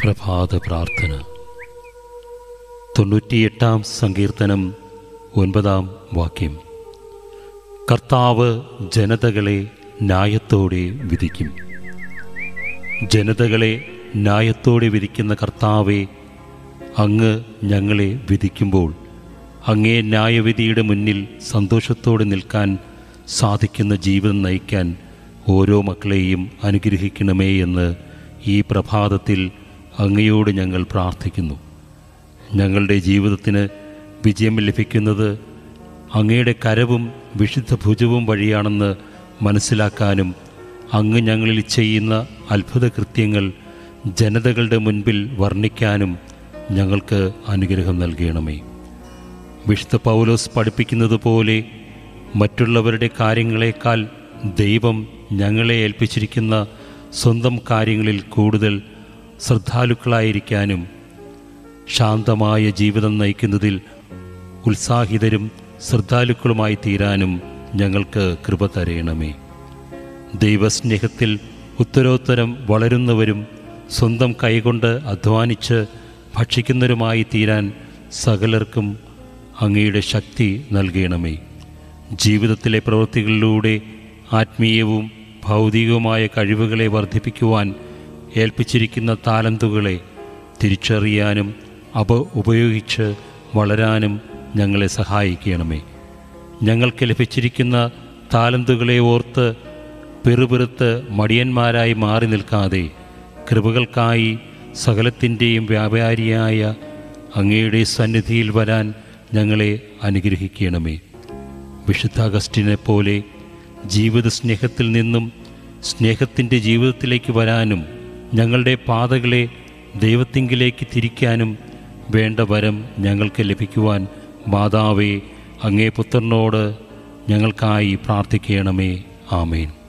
പ്രഭാത പ്രാർത്ഥന. 98-ാം സങ്കീർത്തനം 9-ാം വാക്യം. കർത്താവ് ജനതകളെ ന്യായത്തോടെ വിധിക്കും. ജനതകളെ ന്യായത്തോടെ വിധിക്കുന്ന കർത്താവെ, അങ്ങ് ഞങ്ങളെ വിധിക്കുമ്പോൾ അങ്ങേ ന്യായവിധിയുടെ മുന്നിൽ സന്തോഷത്തോടെ നിൽക്കാൻ സാധിക്കുന്ന ജീവിതം നയിക്കാൻ ഓരോ മക്കളെയും അനുഗ്രഹിക്കണമേ എന്ന് ഈ പ്രഭാതത്തിൽ അങ്ങയോട് ഞങ്ങൾ പ്രാർത്ഥിക്കുന്നു. ഞങ്ങളുടെ ജീവിതത്തിന് വിജയം ലഭിക്കുന്നത് അങ്ങയുടെ കരവും വിശുദ്ധ ഭുജവും വഴിയാണെന്ന് മനസ്സിലാക്കാനും അങ്ങ് ഞങ്ങളിൽ ചെയ്യുന്ന അത്ഭുത കൃത്യങ്ങൾ ജനതകളുടെ മുൻപിൽ വർണ്ണിക്കാനും ഞങ്ങൾക്ക് അനുഗ്രഹം നൽകണമേ. വിശുദ്ധ പൗലോസ് പഠിപ്പിക്കുന്നത് പോലെ മറ്റുള്ളവരുടെ കാര്യങ്ങളെക്കാൾ ദൈവം ഞങ്ങളെ ഏൽപ്പിച്ചിരിക്കുന്ന സ്വന്തം കാര്യങ്ങളിൽ കൂടുതൽ ശ്രദ്ധാലുക്കളായിരിക്കാനും ശാന്തമായ ജീവിതം നയിക്കുന്നതിൽ ഉത്സാഹിതരും ശ്രദ്ധാലുക്കളുമായി തീരാനും ഞങ്ങൾക്ക് കൃപ തരയണമേ. ദൈവസ്നേഹത്തിൽ ഉത്തരോത്തരം വളരുന്നവരും സ്വന്തം കൈകൊണ്ട് അധ്വാനിച്ച് ഭക്ഷിക്കുന്നവരുമായി തീരാൻ സകലർക്കും അങ്ങയുടെ ശക്തി നൽകണമേ. ജീവിതത്തിലെ പ്രവൃത്തികളിലൂടെ ആത്മീയവും ഭൗതികവുമായ കഴിവുകളെ വർദ്ധിപ്പിക്കുവാൻ ഏൽപ്പിച്ചിരിക്കുന്ന താലന്തുകളെ തിരിച്ചറിയാനും അവ ഉപയോഗിച്ച് വളരാനും ഞങ്ങളെ സഹായിക്കണമേ. ഞങ്ങൾക്ക് ലഭിച്ചിരിക്കുന്ന താലന്തുകളെ ഓർത്ത് പെറുപെറുത്ത് മടിയന്മാരായി മാറി നിൽക്കാതെ കൃപകൾക്കായി സകലത്തിൻ്റെയും വ്യാപാരിയായ അങ്ങയുടെ സന്നിധിയിൽ വരാൻ ഞങ്ങളെ അനുഗ്രഹിക്കണമേ. വിശുദ്ധ അഗസ്റ്റിനെ പോലെ ജീവിത സ്നേഹത്തിൽ നിന്നും സ്നേഹത്തിൻ്റെ ജീവിതത്തിലേക്ക് വരാനും ഞങ്ങളുടെ പാതകളെ ദൈവത്തിങ്കിലേക്ക് തിരിക്കാനും വേണ്ട വരം ഞങ്ങൾക്ക് ലഭിക്കുവാൻ മാതാവേ, അങ്ങേ പുത്രനോട് ഞങ്ങൾക്കായി പ്രാർത്ഥിക്കണമേ. ആമേൻ.